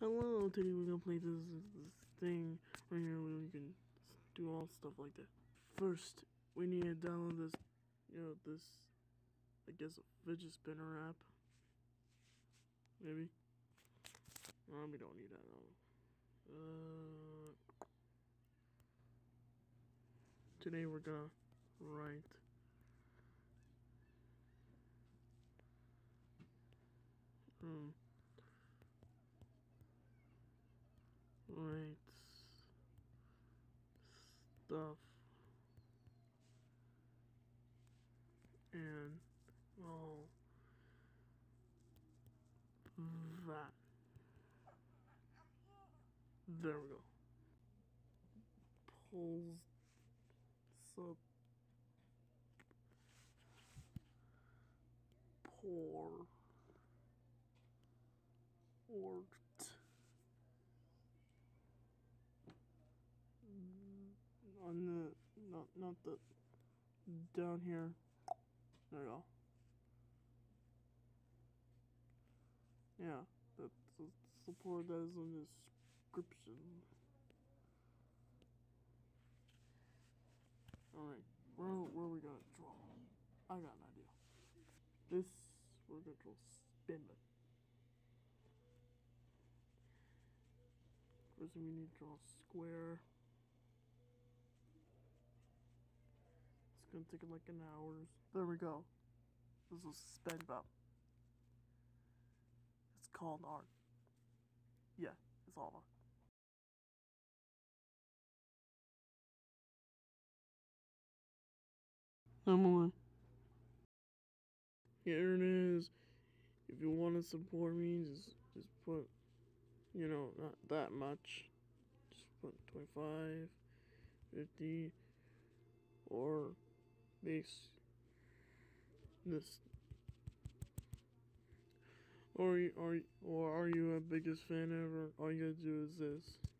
Hello, today we're gonna play this thing right here where we can do all stuff like that. First, we need to download this, this, I guess, a fidget spinner app. Maybe. No, we don't need that, no. Today we're gonna write write stuff and all that. There we go. Pulls support on the not the down here. There you go. Yeah, that's the support that is in the description. Alright, where we gonna draw? I got an idea. This we're gonna draw spin button. First we need to draw a square. It's gonna take like an hour. There we go. This is spin button. It's called art. Yeah, it's all art. Emily. Here it is. If you want to support me, just put, not that much. Just put 25, 50, or this, or are you a biggest fan ever? All you gotta do is this.